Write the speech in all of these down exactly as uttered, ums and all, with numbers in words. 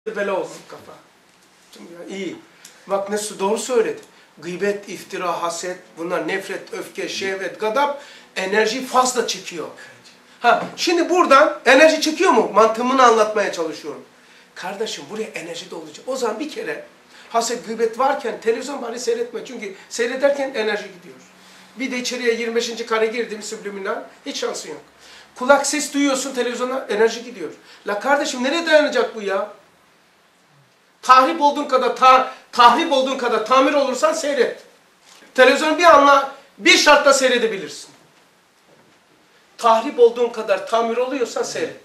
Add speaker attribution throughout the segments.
Speaker 1: bela olsun kafa. İyi. Bak nasıl doğru söyledi. Gıybet, iftira, haset, bunlar nefret, öfke, şehvet, gadap enerji fazla çekiyor. Ha, şimdi buradan enerji çekiyor mu? Mantığımını anlatmaya çalışıyorum. Kardeşim buraya enerji de olacak. O zaman bir kere haset, gıybet varken televizyon bari seyretme. Çünkü seyrederken enerji gidiyor. Bir de içeriye yirmi beşinci kare girdi mi subliminal, hiç şansın yok. Kulak ses duyuyorsun, televizyona enerji gidiyor. La kardeşim nereye dayanacak bu ya? Tahrip olduğun kadar, ta, tahrip olduğun kadar tamir olursan seyret. Televizyonu bir anla, bir şartla seyredebilirsin. Tahrip olduğun kadar tamir oluyorsan seyret.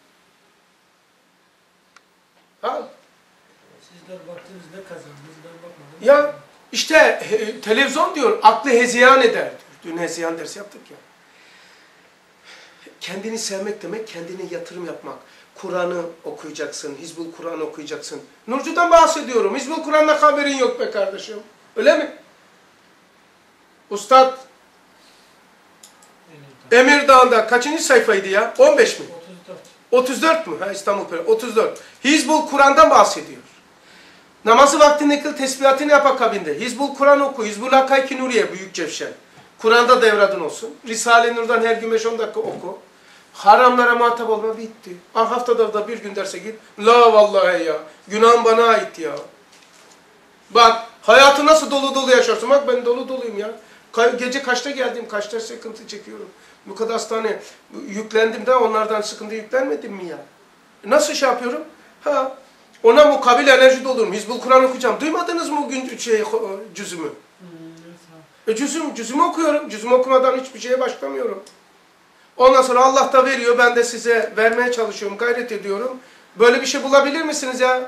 Speaker 1: Ha?
Speaker 2: Sizler baktınız ne kazandınız, ben bakmadım.
Speaker 1: Ya işte he, televizyon diyor, aklı hezeyan eder diyor. Dün hezeyan dersi yaptık ya. Kendini sevmek demek, kendine yatırım yapmak. Kur'an'ı okuyacaksın, Hizbul Kur'an okuyacaksın. Nurcu'dan bahsediyorum. Hizbul Kur'an'la haberin yok be kardeşim. Öyle mi? Ustad Emirdağ'da kaçıncı sayfaydı ya? on beş mi?
Speaker 2: otuz dört.
Speaker 1: otuz dört mü? Ha, İstanbul Peri. otuz dört. Hizbul Kur'an'dan bahsediyor. Namazı vaktinde kıl, tesbihatını yap akabinde. Hizbul Kur'an oku. Hizbul Hakayki Nuriye Büyük Cevşen. Kur'an'da devradın olsun. Risale-i Nur'dan her gün beş on dakika oku. Haramlara muhatap olma bitti. Ah, haftada da bir gün derse git. La vallahi ya. Günahım bana ait ya. Bak hayatı nasıl dolu dolu yaşarsın. Bak ben dolu doluyum ya. Gece kaçta geldim, kaçta sıkıntı çekiyorum. Bu kadar hastane yüklendim de onlardan sıkıntı yüklenmedim mi ya? Nasıl şey yapıyorum? Ha, ona mukabil enerji dolurum. Hizbul Kur'an okuyacağım. Duymadınız mı bugün şey, cüzümü? E cüzüm, cüzümü okuyorum. Cüzümü okumadan hiçbir şeye başlamıyorum. Ondan sonra Allah da veriyor. Ben de size vermeye çalışıyorum, gayret ediyorum. Böyle bir şey bulabilir misiniz ya?